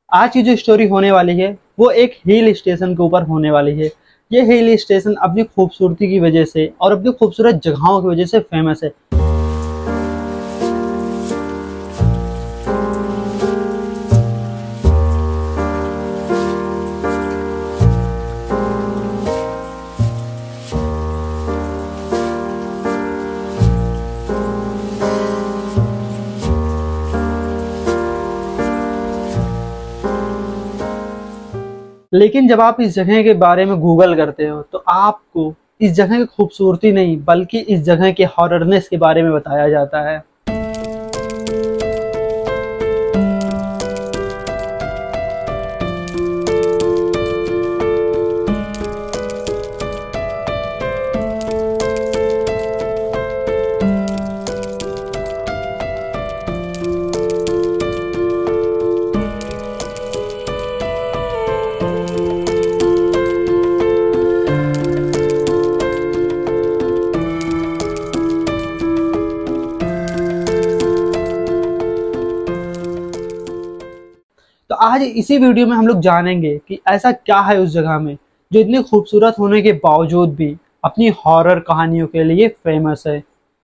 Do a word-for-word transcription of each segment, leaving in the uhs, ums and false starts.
आज की जो स्टोरी होने वाली है वो एक हिल स्टेशन के ऊपर होने वाली है। ये हिल स्टेशन अपनी खूबसूरती की वजह से और अपनी खूबसूरत जगहों की वजह से फेमस है। लेकिन जब आप इस जगह के बारे में गूगल करते हो तो आपको इस जगह की खूबसूरती नहीं बल्कि इस जगह के हॉररनेस के बारे में बताया जाता है। तो आज इसी वीडियो में हम लोग जानेंगे कि ऐसा क्या है उस जगह में जो इतनी खूबसूरत होने के बावजूद भी अपनी हॉरर कहानियों के लिए फेमस है।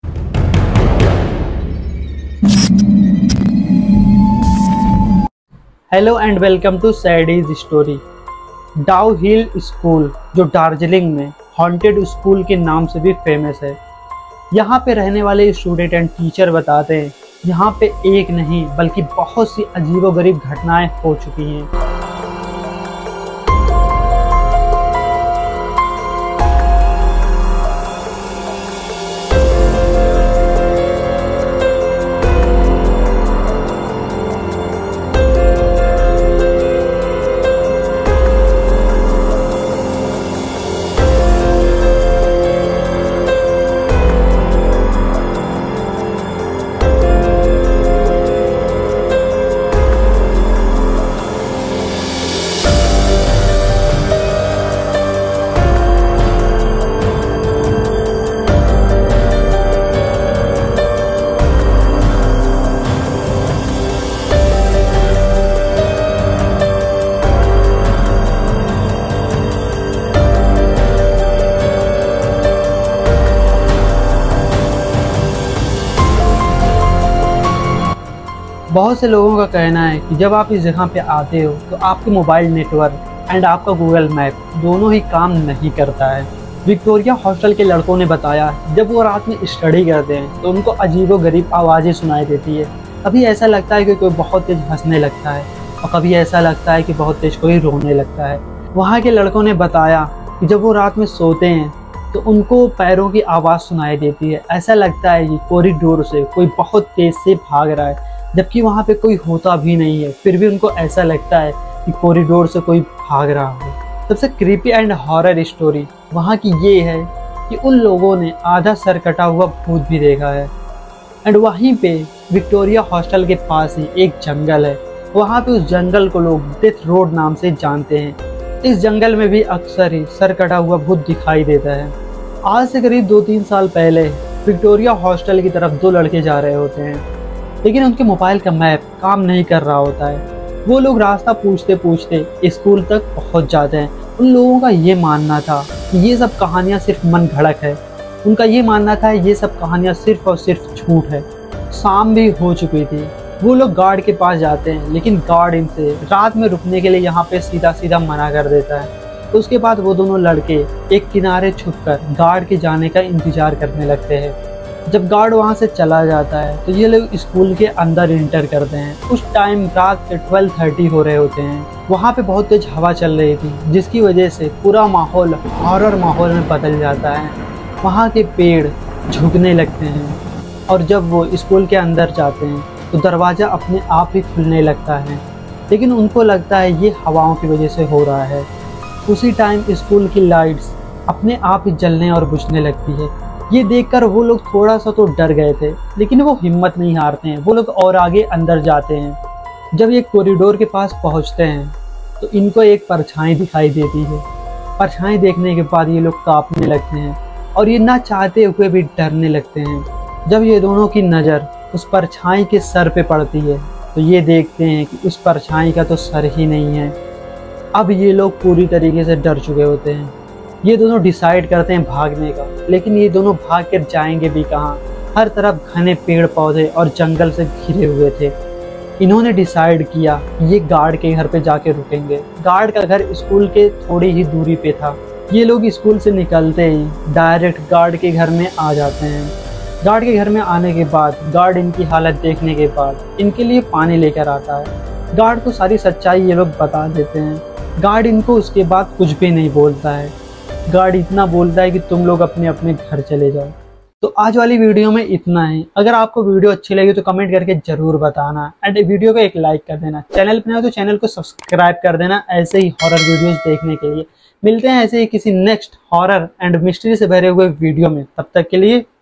Hello and welcome to Sadie's story. Dow Hill school जो दार्जिलिंग में हॉन्टेड स्कूल के नाम से भी फेमस है। यहाँ पे रहने वाले स्टूडेंट एंड टीचर बताते हैं यहाँ पे एक नहीं बल्कि बहुत सी अजीबोगरीब घटनाएं हो चुकी हैं। बहुत से लोगों का कहना है कि जब आप इस जगह पे आते हो तो आपके मोबाइल नेटवर्क एंड आपका गूगल मैप दोनों ही काम नहीं करता है। विक्टोरिया हॉस्टल के लड़कों ने बताया जब वो रात में स्टडी करते हैं तो उनको अजीबोगरीब आवाज़ें सुनाई देती है। कभी ऐसा लगता है कि कोई बहुत तेज हंसने लगता है और कभी ऐसा लगता है कि बहुत तेज कोई रोने लगता है। वहाँ के लड़कों ने बताया कि जब वो रात में सोते हैं तो उनको पैरों की आवाज़ सुनाई देती है। ऐसा लगता है कि कॉरिडोर से कोई बहुत तेज से भाग रहा है जबकि वहाँ पे कोई होता भी नहीं है, फिर भी उनको ऐसा लगता है कि कॉरिडोर से कोई भाग रहा हो। सबसे क्रीपी एंड हॉरर स्टोरी वहाँ की ये है कि उन लोगों ने आधा सर कटा हुआ भूत भी देखा है। एंड वहीं पे विक्टोरिया हॉस्टल के पास ही एक जंगल है। वहाँ पे उस जंगल को लोग डेथ रोड नाम से जानते हैं। इस जंगल में भी अक्सर ही सर कटा हुआ भूत दिखाई देता है। आज से करीब दो तीन साल पहले विक्टोरिया हॉस्टल की तरफ दो लड़के जा रहे होते हैं, लेकिन उनके मोबाइल का मैप काम नहीं कर रहा होता है। वो लोग रास्ता पूछते पूछते स्कूल तक पहुंच जाते हैं। उन लोगों का ये मानना था कि ये सब कहानियां सिर्फ मन घड़क है। उनका ये मानना था ये सब कहानियां सिर्फ और सिर्फ झूठ है। शाम भी हो चुकी थी। वो लोग गार्ड के पास जाते हैं, लेकिन गार्ड इनसे रात में रुकने के लिए यहाँ पे सीधा सीधा मना कर देता है। तो उसके बाद वो दोनों लड़के एक किनारे छुपकर गार्ड के जाने का इंतजार करने लगते हैं। जब गार्ड वहाँ से चला जाता है तो ये लोग स्कूल के अंदर इंटर करते हैं। उस टाइम रात के ट्वेल्व थर्टी हो रहे होते हैं। वहाँ पे बहुत तेज हवा चल रही थी जिसकी वजह से पूरा माहौल हॉरर माहौल में बदल जाता है। वहाँ के पेड़ झुकने लगते हैं और जब वो स्कूल के अंदर जाते हैं तो दरवाज़ा अपने आप ही खुलने लगता है, लेकिन उनको लगता है ये हवाओं की वजह से हो रहा है। उसी टाइम स्कूल की लाइट्स अपने आप ही जलने और बुझने लगती है। ये देखकर वो लोग थोड़ा सा तो डर गए थे, लेकिन वो हिम्मत नहीं हारते हैं। वो लोग और आगे अंदर जाते हैं। जब ये कॉरिडोर के पास पहुंचते हैं तो इनको एक परछाई दिखाई देती है। परछाई देखने के बाद ये लोग कांपने लगते हैं और ये ना चाहते हुए भी डरने लगते हैं। जब ये दोनों की नज़र उस परछाई के सर पे पड़ती है तो ये देखते हैं कि उस परछाई का तो सर ही नहीं है। अब ये लोग पूरी तरीके से डर चुके होते हैं। ये दोनों डिसाइड करते हैं भागने का, लेकिन ये दोनों भाग कर जाएंगे भी कहाँ। हर तरफ घने पेड़ पौधे और जंगल से घिरे हुए थे। इन्होंने डिसाइड किया कि ये गार्ड के घर पे जाके रुकेंगे। गार्ड का घर स्कूल के थोड़ी ही दूरी पे था। ये लोग स्कूल से निकलते ही डायरेक्ट गार्ड के घर में आ जाते हैं। गार्ड के घर में आने के बाद गार्ड इनकी हालत देखने के बाद इनके लिए पानी लेकर आता है। गार्ड को सारी सच्चाई ये लोग बता देते हैं। गार्ड इनको उसके बाद कुछ भी नहीं बोलता है। गार्ड इतना बोलता है कि तुम लोग अपने अपने घर चले जाओ। तो आज वाली वीडियो में इतना ही। अगर आपको वीडियो अच्छी लगी तो कमेंट करके जरूर बताना एंड वीडियो को एक लाइक कर देना। चैनल पर नए हो तो चैनल को सब्सक्राइब कर देना ऐसे ही हॉरर वीडियोस देखने के लिए। मिलते हैं ऐसे ही किसी नेक्स्ट हॉरर एंड मिस्ट्री से भरे हुए वीडियो में। तब तक के लिए